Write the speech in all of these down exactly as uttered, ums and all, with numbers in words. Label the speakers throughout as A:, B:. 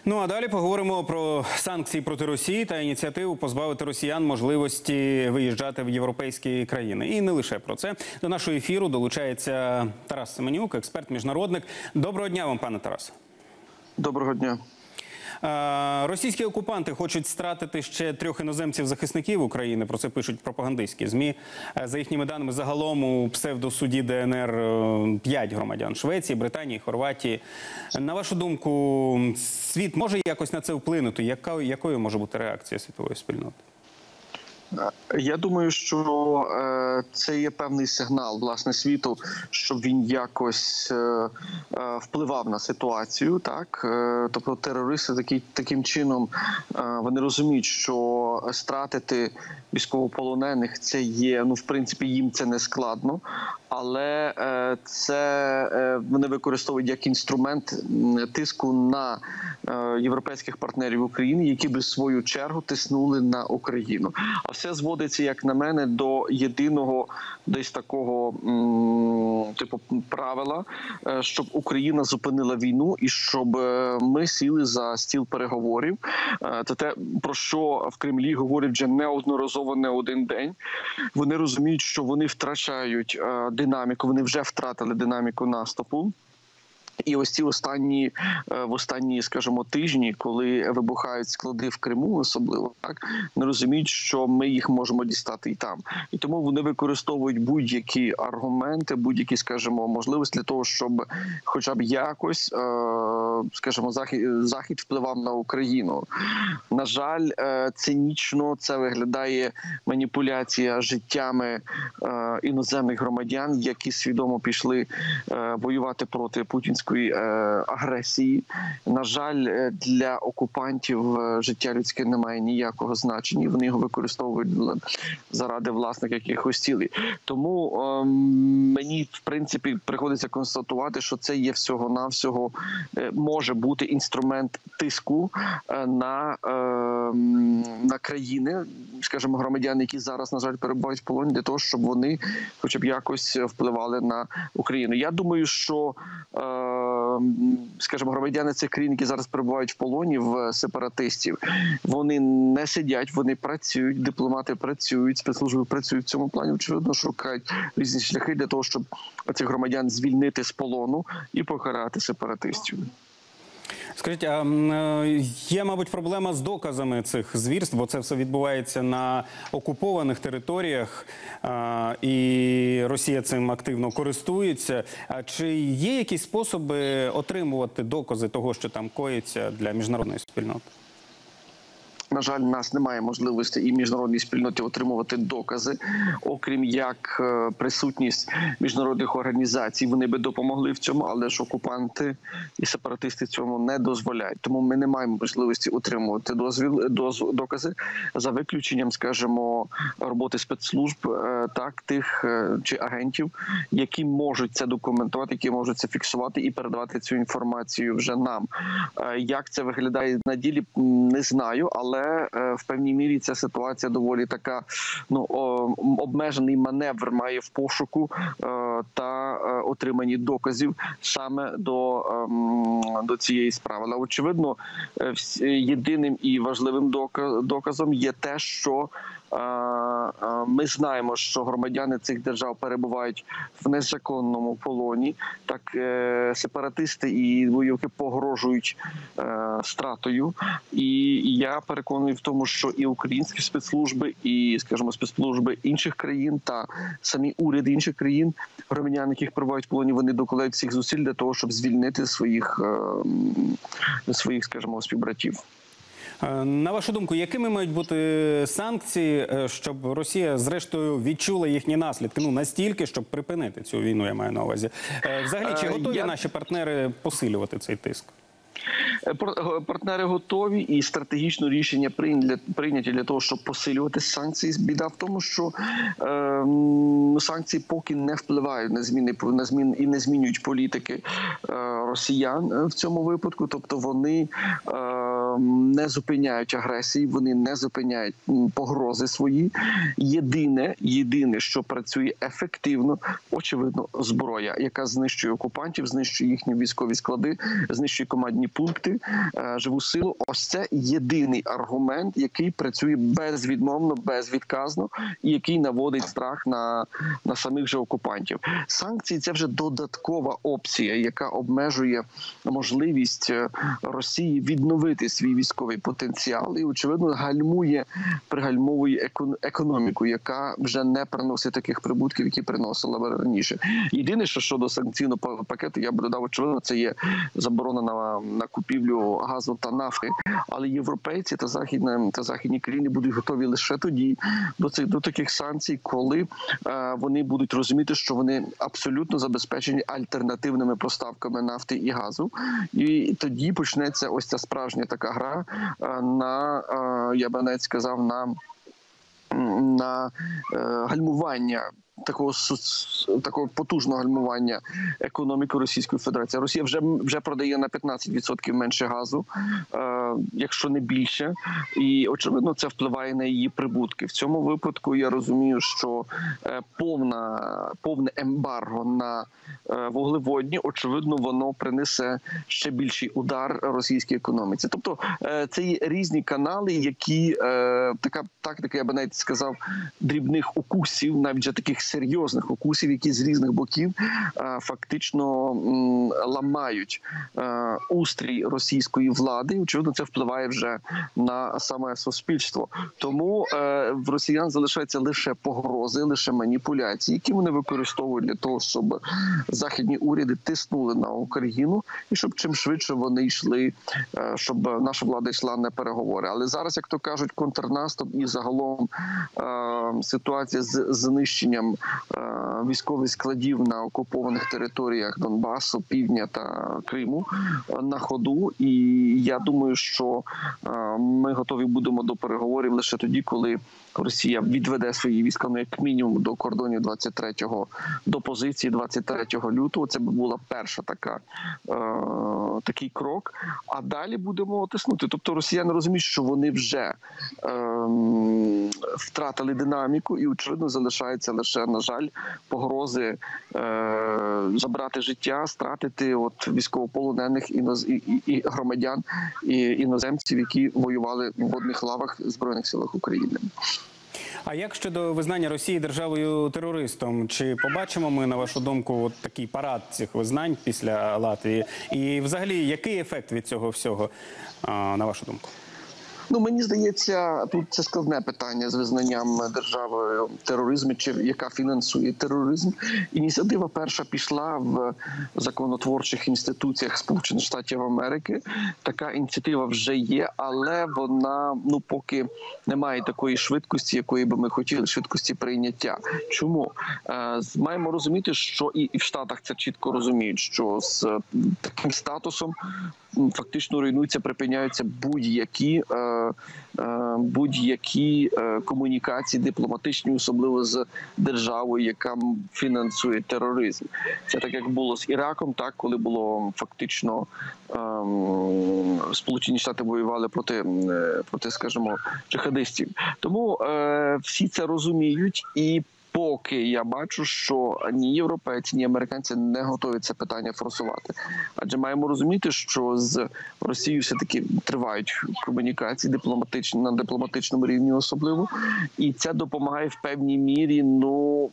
A: Ну а далі поговоримо про санкції проти Росії та ініціативу позбавити росіян можливості виїжджати в європейські країни. І не лише про це. До нашого ефіру долучається Тарас Семенюк, експерт-міжнародник. Доброго дня вам, пане Тарасе.
B: Доброго дня.
A: Російські окупанти хочуть стратити ще трьох іноземців-захисників України. Про це пишуть пропагандистські ЗМІ. За їхніми даними, загалом у псевдосуді ДНР п'ять громадян Швеції, Британії, Хорватії. На вашу думку, світ може якось на це вплинути? Яка, якою може бути реакція світової спільноти?
B: Я думаю, що е, це є певний сигнал, власне, світу, щоб він якось е, е, впливав на ситуацію. Так? Е, тобто терористи такі, таким чином, е, вони розуміють, що стратити військовополонених – це є, ну, в принципі, їм це не складно, але е, це е, вони використовують як інструмент тиску на е, європейських партнерів України, які би в свою чергу тиснули на Україну. А все зводиться, як на мене, до єдиного десь такого м, типу правила, щоб Україна зупинила війну і щоб ми сіли за стіл переговорів. Це те, про що в Кремлі говорять вже неодноразово не один день. Вони розуміють, що вони втрачають динаміку, вони вже втратили динаміку наступу. І ось ці останні, в останні, скажімо, тижні, коли вибухають склади в Криму, особливо, так, не розуміють, що ми їх можемо дістати і там. І тому вони використовують будь-які аргументи, будь-які, скажімо, можливості для того, щоб хоча б якось, скажімо, захід, захід впливав на Україну. На жаль, цинічно це виглядає маніпуляція життями іноземних громадян, які свідомо пішли воювати проти путінської агресії. На жаль, для окупантів життя людське не має ніякого значення. Вони його використовують заради власних якихось цілей. Тому е, мені, в принципі, приходиться констатувати, що це є всього-навсього, е, може бути інструмент тиску е, на, е, на країни, скажімо, громадян, які зараз, на жаль, перебувають в полоні, для того, щоб вони хоча б якось впливали на Україну. Я думаю, що е, скажімо, громадяни цих країн, які зараз перебувають в полоні в сепаратистів, вони не сидять, вони працюють, дипломати працюють, спецслужби працюють в цьому плані, очевидно, шукають різні шляхи для того, щоб цих громадян звільнити з полону і покарати сепаратистів.
A: Скажіть, а є, мабуть, проблема з доказами цих звірств, бо це все відбувається на окупованих територіях, і Росія цим активно користується. А чи є якісь способи отримувати докази того, що там коїться, для міжнародної спільноти?
B: На жаль, у нас немає можливості і міжнародній спільноті отримувати докази, окрім як присутність міжнародних організацій. Вони би допомогли в цьому, але ж окупанти і сепаратисти цьому не дозволяють. Тому ми не маємо можливості отримувати дозвіл, доз, докази за виключенням, скажімо, роботи спецслужб, так, тих чи агентів, які можуть це документувати, які можуть це фіксувати і передавати цю інформацію вже нам. Як це виглядає на ділі, не знаю, але Але в певній мірі ця ситуація доволі така, ну, обмежений маневр має в пошуку та отриманні доказів саме до, до цієї справи. Але, очевидно, єдиним і важливим доказом є те, що ми знаємо, що громадяни цих держав перебувають в незаконному полоні. Так, сепаратисти і бойовики погрожують стратою. І я переконаний в тому, що і українські спецслужби, і, скажімо, спецслужби інших країн та самі уряди інших країн, громадян, яких перебувають в полоні, вони докладають всіх зусиль для того, щоб звільнити своїх, своїх, скажімо, співбратів.
A: На вашу думку, якими мають бути санкції, щоб Росія, зрештою, відчула їхні наслідки? Ну, настільки, щоб припинити цю війну, я маю на увазі. Взагалі, чи готові я... наші партнери посилювати цей тиск?
B: Партнери готові і стратегічно рішення прийняті для того, щоб посилювати санкції. Біда в тому, що е, санкції поки не впливають на зміни, на змін і не змінюють політики е, росіян в цьому випадку. Тобто вони е, не зупиняють агресії, вони не зупиняють м, погрози свої. Єдине, єдине, що працює ефективно, очевидно, зброя, яка знищує окупантів, знищує їхні військові склади, знищує командні пункти, е, живу силу. Ось це єдиний аргумент, який працює безвідмовно, безвідказно і який наводить страх на, на самих же окупантів. Санкції – це вже додаткова опція, яка обмежує можливість Росії відновити свій військовий потенціал і, очевидно, гальмує, пригальмовує економіку, яка вже не приносить таких прибутків, які приносила раніше. Єдине, що щодо санкційного пакету, я б додав, очевидно, це є заборона на, на купівлю газу та нафти, але європейці та західні, та західні країни будуть готові лише тоді до цих до таких санкцій, коли е, вони будуть розуміти, що вони абсолютно забезпечені альтернативними поставками нафти і газу, і тоді почнеться ось ця справжня така гра е, на е, я би навіть сказав на, на е, гальмування. Такого такого потужного гальмування економіки Російської Федерації. Росія вже вже продає на п'ятнадцять відсотків менше газу, е, якщо не більше, і очевидно це впливає на її прибутки. В цьому випадку я розумію, що е, повна повне ембарго на е, вуглеводні, очевидно, воно принесе ще більший удар російській економіці. Тобто е, це є різні канали, які е, така тактика, я би навіть сказав, дрібних укусів, навіть вже таких серйозних укусів, які з різних боків а, фактично м, ламають а, устрій російської влади. І, очевидно, це впливає вже на саме суспільство. Тому е, в росіян залишаються лише погрози, лише маніпуляції, які вони використовують для того, щоб західні уряди тиснули на Україну і щоб чим швидше вони йшли, е, щоб наша влада йшла на переговори. Але зараз, як то кажуть, контрнаступ і загалом е, ситуація з знищенням військових складів на окупованих територіях Донбасу, Півдня та Криму на ходу. І я думаю, що ми готові будемо до переговорів лише тоді, коли Росія відведе свої війська, ну, як мінімум, до кордонів двадцять третього, до позиції двадцять третього лютого. Це б була перша така, е, такий крок. А далі будемо тиснути. Тобто росіяни розуміють, що вони вже е, втратили динаміку і, очевидно, залишається лише, на жаль, погрози е, забрати життя, стратити от військовополонених іноз... і, і, і громадян, і іноземців, які воювали в водних лавах Збройних силах України.
A: А як щодо визнання Росії державою-терористом? Чи побачимо ми, на вашу думку, от такий парад цих визнань після Латвії? І взагалі, який ефект від цього всього, на вашу думку?
B: Ну, мені здається, тут це складне питання з визнанням держави тероризму, чи яка фінансує тероризм. Ініціатива перша пішла в законотворчих інституціях Сполучених Штатів Америки. Така ініціатива вже є, але вона, ну, поки не має такої швидкості, якої би ми хотіли, швидкості прийняття. Чому? Е, маємо розуміти, що і, і в Штатах це чітко розуміють, що з таким статусом фактично руйнуються, припиняються будь-які е, е, будь-які е, комунікації дипломатичні, особливо з державою, яка фінансує тероризм. Це так, як було з Іраком, так, коли було фактично е, Сполучені Штати воювали проти, проти, скажімо, джихадистів. Тому е, всі це розуміють, і поки я бачу, що ні європейці, ні американці не готові це питання форсувати. Адже маємо розуміти, що з Росією все-таки тривають комунікації дипломатичні, на дипломатичному рівні особливо. І це допомагає в певній мірі, ну,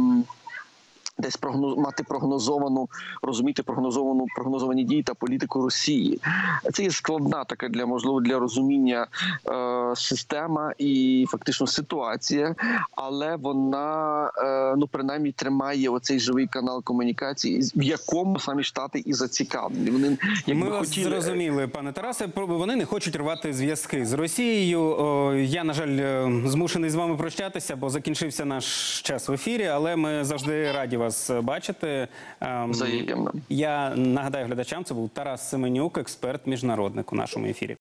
B: десь прогноз, мати прогнозовану, розуміти прогнозовану, прогнозовані дії та політику Росії. Це є складна така, для, можливо, для розуміння е, система і фактично ситуація, але вона, е, ну, принаймні, тримає оцей живий канал комунікації, в якому самі Штати і зацікавлені. Вони,
A: Ми вас хотіли... зрозуміли, пане Тарасе, вони не хочуть рвати зв'язки з Росією. О, я, на жаль, змушений з вами прощатися, бо закінчився наш час в ефірі, але ми завжди раді вас бачити.
B: Взаємно.
A: Я нагадаю глядачам, це був Тарас Семенюк, експерт, міжнародник у нашому ефірі.